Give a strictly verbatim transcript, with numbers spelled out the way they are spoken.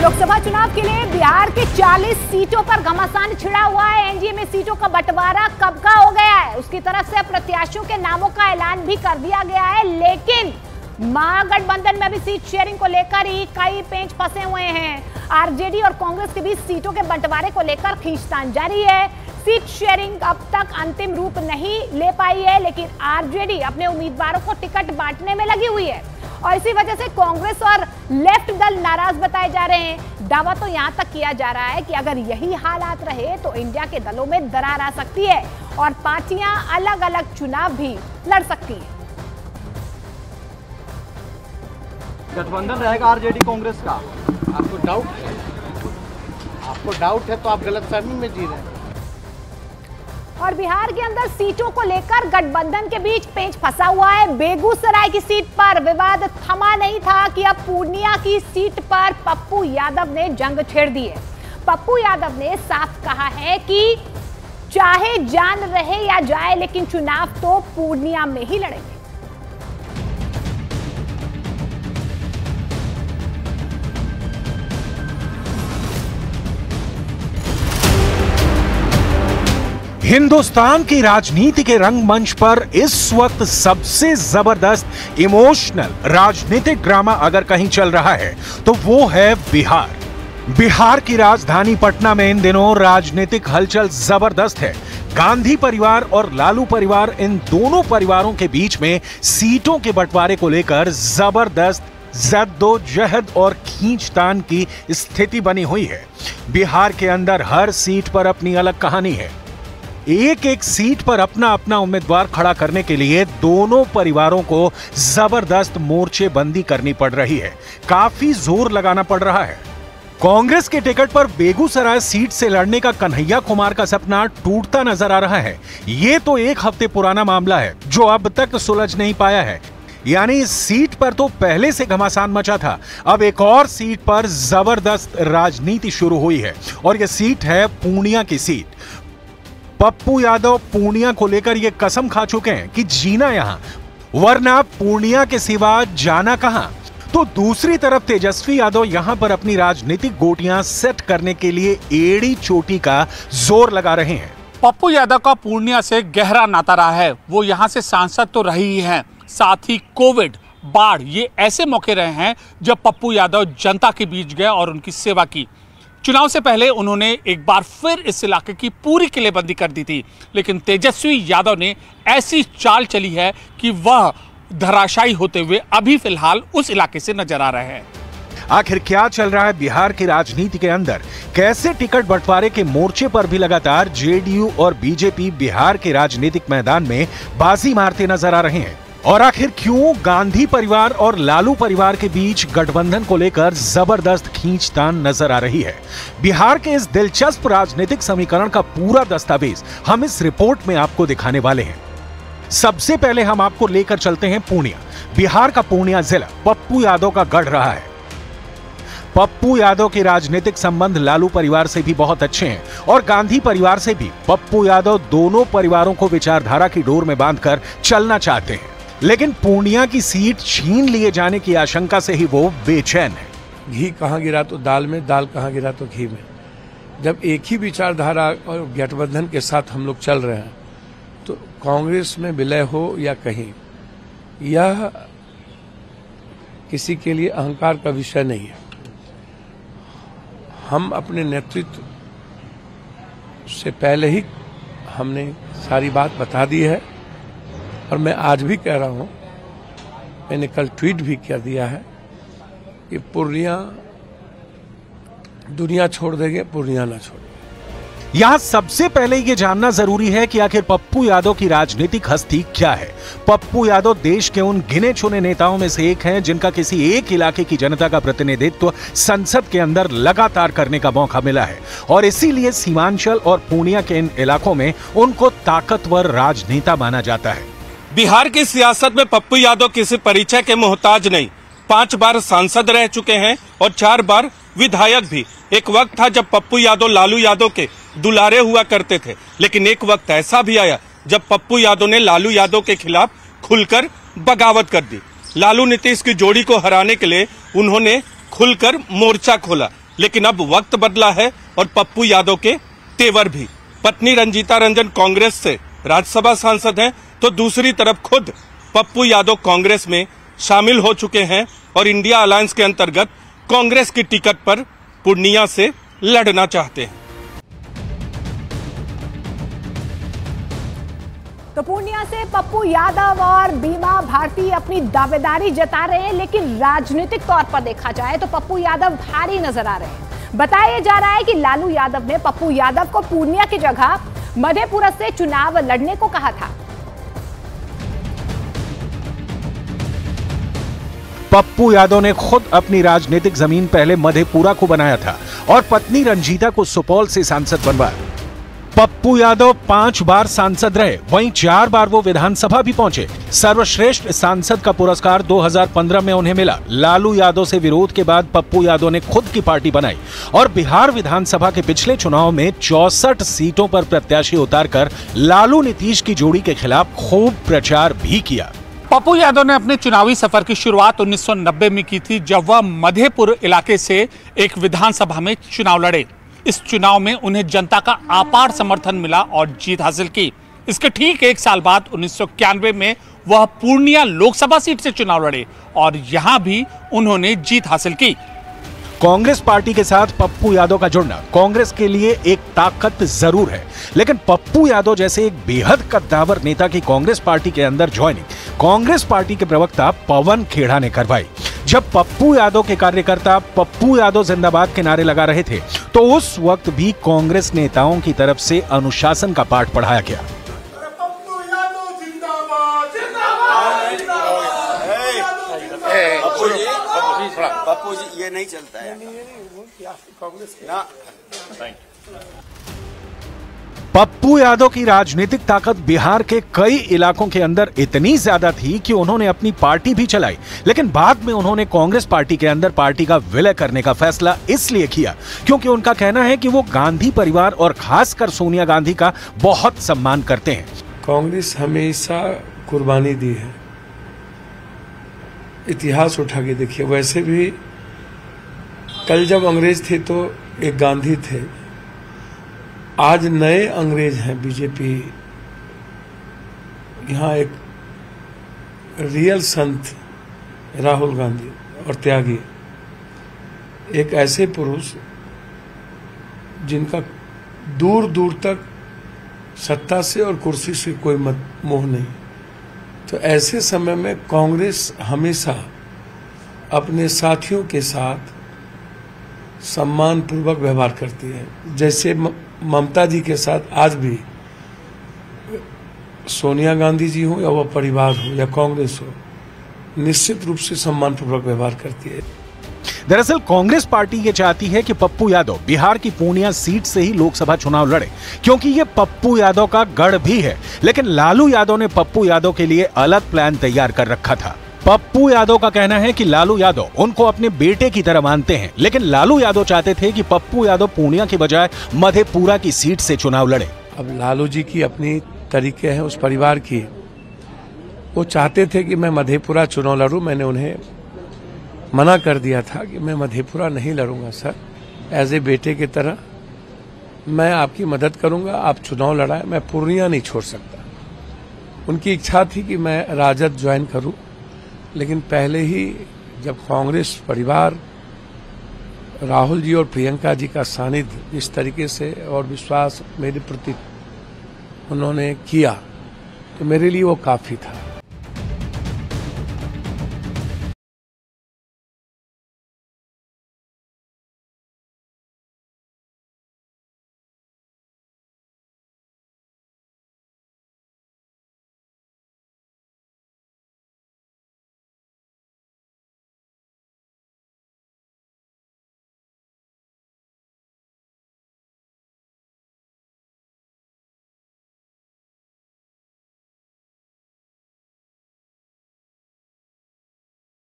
लोकसभा चुनाव के लिए बिहार की चालीस सीटों पर घमासान छिड़ा हुआ है। एनडीए में सीटों का बंटवारा कब का हो गया है, उसकी तरफ से प्रत्याशियों के नामों का ऐलान भी कर दिया गया है। लेकिन महागठबंधन में अभी सीट शेयरिंग को लेकर ही कई पेंच फंसे हुए हैं। आरजेडी और कांग्रेस के बीच सीटों के बंटवारे को लेकर खींचतान जारी है। सीट शेयरिंग अब तक अंतिम रूप नहीं ले पाई है, लेकिन आरजेडी अपने उम्मीदवारों को टिकट बांटने में लगी हुई है और इसी वजह से कांग्रेस और लेफ्ट दल नाराज बताए जा रहे हैं। दावा तो यहां तक किया जा रहा है कि अगर यही हालात रहे तो इंडिया के दलों में दरार आ सकती है और पार्टियां अलग अलग चुनाव भी लड़ सकती हैं। गठबंधन रहेगा आरजेडी कांग्रेस का। आपको डाउट है आपको डाउट है तो आप गलतफहमी में जी रहे हैं। और बिहार के अंदर सीटों को लेकर गठबंधन के बीच पेंच फंसा हुआ है। बेगूसराय की सीट पर विवाद थमा नहीं था कि अब पूर्णिया की सीट पर पप्पू यादव ने जंग छेड़ दी है। पप्पू यादव ने साफ कहा है कि चाहे जान रहे या जाए, लेकिन चुनाव तो पूर्णिया में ही लड़ेंगे। हिंदुस्तान की राजनीति के रंगमंच पर इस वक्त सबसे जबरदस्त इमोशनल राजनीतिक ड्रामा अगर कहीं चल रहा है तो वो है बिहार। बिहार की राजधानी पटना में इन दिनों राजनीतिक हलचल जबरदस्त है। गांधी परिवार और लालू परिवार, इन दोनों परिवारों के बीच में सीटों के बंटवारे को लेकर जबरदस्त जद्दोजहद और खींचतान की स्थिति बनी हुई है। बिहार के अंदर हर सीट पर अपनी अलग कहानी है। एक एक सीट पर अपना अपना उम्मीदवार खड़ा करने के लिए दोनों परिवारों को जबरदस्त मोर्चेबंदी करनी पड़ रही है। काफी जोर लगाना पड़ रहा है। कांग्रेस के टिकट पर बेगूसराय सीट से लड़ने का कन्हैया कुमार का सपना टूटता नजर आ रहा है। यह तो एक हफ्ते पुराना मामला है जो अब तक सुलझ नहीं पाया है। यानी इस सीट पर तो पहले से घमासान मचा था। अब एक और सीट पर जबरदस्त राजनीति शुरू हुई है और यह सीट है पूर्णिया की सीट। पप्पू यादव पूर्णिया को लेकर यह कसम खा चुके हैं कि जीना यहां, वरना पूर्णिया के सिवा जाना कहां। तो दूसरी तरफ तेजस्वी यादव यहां पर अपनी राजनीतिक गोटियां सेट करने के लिए एड़ी चोटी का जोर लगा रहे हैं। पप्पू यादव का पूर्णिया से गहरा नाता रहा है। वो यहां से सांसद तो रही ही हैं, साथ ही कोविड, बाढ़, ये ऐसे मौके रहे हैं जब पप्पू यादव जनता के बीच गए और उनकी सेवा की। चुनाव से पहले उन्होंने एक बार फिर इस इलाके की पूरी किलेबंदी कर दी थी, लेकिन तेजस्वी यादव ने ऐसी चाल चली है कि वह धराशायी होते हुए अभी फिलहाल उस इलाके से नजर आ रहे हैं। आखिर क्या चल रहा है बिहार की राजनीति के अंदर? कैसे टिकट बंटवारे के मोर्चे पर भी लगातार जेडीयू और बीजेपी बिहार के राजनीतिक मैदान में बाजी मारते नजर आ रहे हैं? और आखिर क्यों गांधी परिवार और लालू परिवार के बीच गठबंधन को लेकर जबरदस्त खींचतान नजर आ रही है? बिहार के इस दिलचस्प राजनीतिक समीकरण का पूरा दस्तावेज हम इस रिपोर्ट में आपको दिखाने वाले हैं। सबसे पहले हम आपको लेकर चलते हैं पूर्णिया। बिहार का पूर्णिया जिला पप्पू यादव का गढ़ रहा है। पप्पू यादव के राजनीतिक संबंध लालू परिवार से भी बहुत अच्छे हैं और गांधी परिवार से भी। पप्पू यादव दोनों परिवारों को विचारधारा की डोर में बांधकर चलना चाहते हैं, लेकिन पूर्णिया की सीट छीन लिए जाने की आशंका से ही वो बेचैन है। घी कहाँ गिरा तो दाल में, दाल कहाँ गिरा तो घी में। जब एक ही विचारधारा और गठबंधन के साथ हम लोग चल रहे हैं तो कांग्रेस में विलय हो या कहीं, यह किसी के लिए अहंकार का विषय नहीं है। हम अपने नेतृत्व से पहले ही हमने सारी बात बता दी है और मैं आज भी कह रहा हूं, मैंने कल ट्वीट भी कर दिया है कि पूर्णिया दुनिया छोड़ देंगे, पूर्णिया ना छोड़। यहां सबसे पहले यह जानना जरूरी है कि आखिर पप्पू यादव की राजनीतिक हस्ती क्या है। पप्पू यादव देश के उन गिने चुने नेताओं में से एक हैं जिनका किसी एक इलाके की जनता का प्रतिनिधित्व संसद के अंदर लगातार करने का मौका मिला है और इसीलिए सीमांचल और पूर्णिया के इन इलाकों में उनको ताकतवर राजनेता माना जाता है। बिहार की सियासत में पप्पू यादव किसी परिचय के मोहताज नहीं। पांच बार सांसद रह चुके हैं और चार बार विधायक भी। एक वक्त था जब पप्पू यादव लालू यादव के दुलारे हुआ करते थे, लेकिन एक वक्त ऐसा भी आया जब पप्पू यादव ने लालू यादव के खिलाफ खुलकर बगावत कर दी। लालू नीतीश की जोड़ी को हराने के लिए उन्होंने खुलकर मोर्चा खोला। लेकिन अब वक्त बदला है और पप्पू यादव के तेवर भी। पत्नी रंजीता रंजन कांग्रेस से राज्यसभा सांसद हैं, तो दूसरी तरफ खुद पप्पू यादव कांग्रेस में शामिल हो चुके हैं और इंडिया अलायंस के अंतर्गत कांग्रेस की टिकट पर पूर्णिया से लड़ना चाहते हैं। तो पूर्णिया से पप्पू यादव और बीमा भारती अपनी दावेदारी जता रहे हैं, लेकिन राजनीतिक तौर पर देखा जाए तो पप्पू यादव भारी नजर आ रहे हैं। बताया जा रहा है कि लालू यादव ने पप्पू यादव को पूर्णिया की जगह मधेपुरा से चुनाव लड़ने को कहा था। पप्पू यादव ने खुद अपनी राजनीतिक जमीन पहले मधेपुरा को बनाया था और पत्नी रंजीता को सुपौल से सांसद बनवाया। पप्पू यादव पांच बार सांसद रहे, वहीं चार बार वो विधानसभा भी पहुंचे। सर्वश्रेष्ठ सांसद का पुरस्कार दो हज़ार पंद्रह में उन्हें मिला। लालू यादव से विरोध के बाद पप्पू यादव ने खुद की पार्टी बनाई और बिहार विधानसभा के पिछले चुनाव में चौसठ सीटों पर प्रत्याशी उतारकर लालू नीतीश की जोड़ी के खिलाफ खूब प्रचार भी किया। पप्पू यादव ने अपने चुनावी सफर की शुरुआत उन्नीस सौ नब्बे में की थी, जब वह मधेपुर इलाके से एक विधानसभा में चुनाव लड़े। इस चुनाव में उन्हें जनता का अपार समर्थन मिला और जीत हासिल की। इसके ठीक एक साल बाद उन्नीस सौ इक्यानवे में वह पूर्णिया लोकसभा सीट से चुनाव लड़े और यहां भी उन्होंने जीत हासिल की। कांग्रेस पार्टी के साथ पप्पू यादव का जुड़ना कांग्रेस के लिए एक ताकत जरूर है, लेकिन पप्पू यादव जैसे एक बेहद कद्दावर नेता की कांग्रेस पार्टी के अंदर ज्वाइनिंग कांग्रेस पार्टी के प्रवक्ता पवन खेड़ा ने करवाई। जब पप्पू यादव के कार्यकर्ता पप्पू यादव जिंदाबाद के नारे लगा रहे थे, तो उस वक्त भी कांग्रेस नेताओं की तरफ से अनुशासन का पाठ पढ़ाया गया। पप्पू जी ये नहीं चलता है ना। पप्पू यादव की राजनीतिक ताकत बिहार के कई इलाकों के अंदर इतनी ज्यादा थी कि उन्होंने अपनी पार्टी भी चलाई, लेकिन बाद में उन्होंने कांग्रेस पार्टी के अंदर पार्टी का विलय करने का फैसला इसलिए किया क्योंकि उनका कहना है कि वो गांधी परिवार और खासकर सोनिया गांधी का बहुत सम्मान करते हैं। कांग्रेस हमेशा कुर्बानी दी है, इतिहास उठा के देखिए। वैसे भी कल जब अंग्रेज थे तो एक गांधी थे, आज नए अंग्रेज हैं बीजेपी। यहाँ एक रियल संत राहुल गांधी और त्यागी, एक ऐसे पुरुष जिनका दूर दूर तक सत्ता से और कुर्सी से कोई मत मोह नहीं। तो ऐसे समय में कांग्रेस हमेशा अपने साथियों के साथ सम्मान पूर्वक व्यवहार करती है। जैसे ममता जी के साथ आज भी सोनिया गांधी जी हो या वह परिवार हो या कांग्रेस हो, निश्चित रूप से सम्मान पूर्वक व्यवहार करती है। दरअसल कांग्रेस पार्टी ये चाहती है कि पप्पू यादव बिहार की पूर्णिया सीट से ही लोकसभा चुनाव लड़े, क्योंकि ये पप्पू यादव का गढ़ भी है। लेकिन लालू यादव ने पप्पू यादव के लिए अलग प्लान तैयार कर रखा था। पप्पू यादव का कहना है कि लालू यादव उनको अपने बेटे की तरह मानते हैं, लेकिन लालू यादव चाहते थे कि पप्पू यादव पूर्णिया की बजाय मधेपुरा की सीट से चुनाव लड़े। अब लालू जी की अपनी तरीके हैं उस परिवार की, वो चाहते थे कि मैं मधेपुरा चुनाव लड़ूं। मैंने उन्हें मना कर दिया था कि मैं मधेपुरा नहीं लड़ूंगा सर, एज ए बेटे की तरह मैं आपकी मदद करूंगा, आप चुनाव लड़ाएं, मैं पूर्णिया नहीं छोड़ सकता। उनकी इच्छा थी कि मैं राजद ज्वाइन करूं, लेकिन पहले ही जब कांग्रेस परिवार राहुल जी और प्रियंका जी का सानिध्य जिस तरीके से और विश्वास मेरे प्रति उन्होंने किया, तो मेरे लिए वो काफी था।